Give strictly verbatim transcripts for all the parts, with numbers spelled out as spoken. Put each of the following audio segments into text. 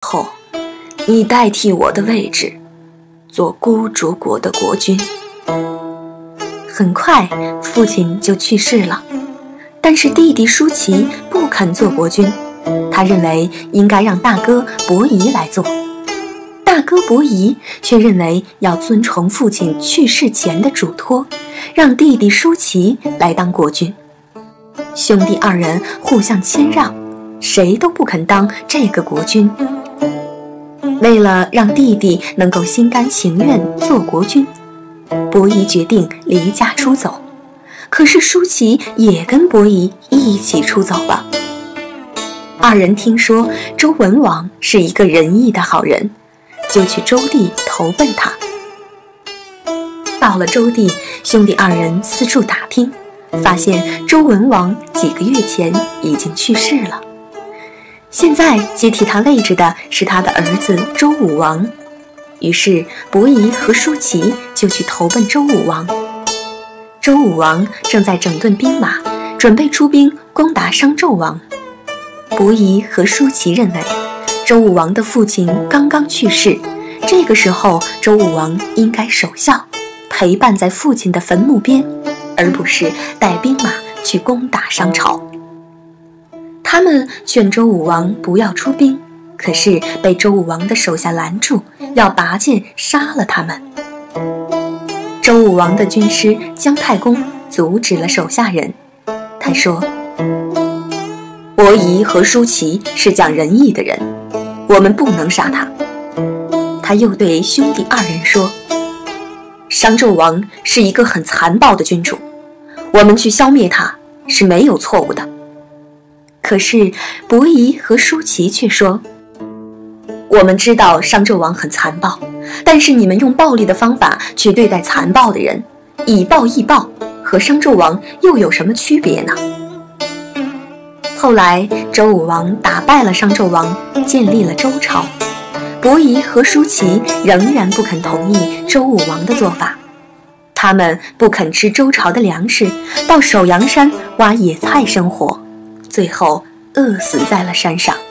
后，你代替我的位置，做孤竹国的国君。”很快，父亲就去世了，但是弟弟舒淇不肯做国君，他认为应该让大哥伯夷来做。大哥伯夷却认为要遵从父亲去世前的嘱托，让弟弟舒淇来当国君。兄弟二人互相谦让，谁都不肯当这个国君。为了让弟弟能够心甘情愿做国君，伯夷决定离家出走，可是舒淇也跟伯夷一起出走了。二人听说周文王是一个仁义的好人，就去周地投奔他。到了周地，兄弟二人四处打听，发现周文王几个月前已经去世了，现在接替他位置的是他的儿子周武王。于是伯夷和舒淇就去投奔周武王。周武王正在整顿兵马，准备出兵攻打商纣王。伯夷和舒淇认为周武王的父亲刚刚去世，这个时候周武王应该守孝，陪伴在父亲的坟墓边，而不是带兵马去攻打商朝。他们劝周武王不要出兵，可是被周武王的手下拦住，要拔剑杀了他们。周武王的军师姜太公阻止了手下人，他说：“伯夷和舒淇是讲仁义的人，我们不能杀他。”他又对兄弟二人说：“商纣王是一个很残暴的君主，我们去消灭他是没有错误的。”可是伯夷和舒淇却说：“我们知道商纣王很残暴，但是你们用暴力的方法去对待残暴的人，以暴易暴，和商纣王又有什么区别呢？”后来周武王打败了商纣王，建立了周朝。伯夷和舒淇仍然不肯同意周武王的做法，他们不肯吃周朝的粮食，到首阳山挖野菜生活，最后饿死在了山上。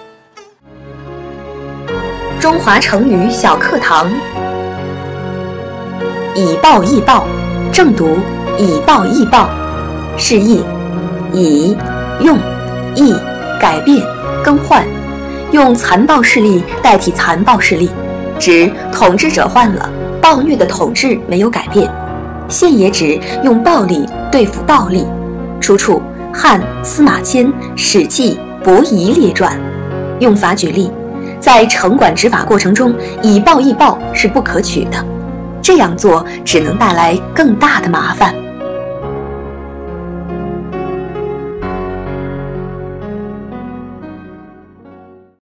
中华成语小课堂，以暴易暴，正读以暴易暴，释义以用易改变更换，用残暴势力代替残暴势力，指统治者换了，暴虐的统治没有改变。现也指用暴力对付暴力。出处汉司马迁《史记伯夷列传》。用法举例，在城管执法过程中，以暴易暴是不可取的，这样做只能带来更大的麻烦。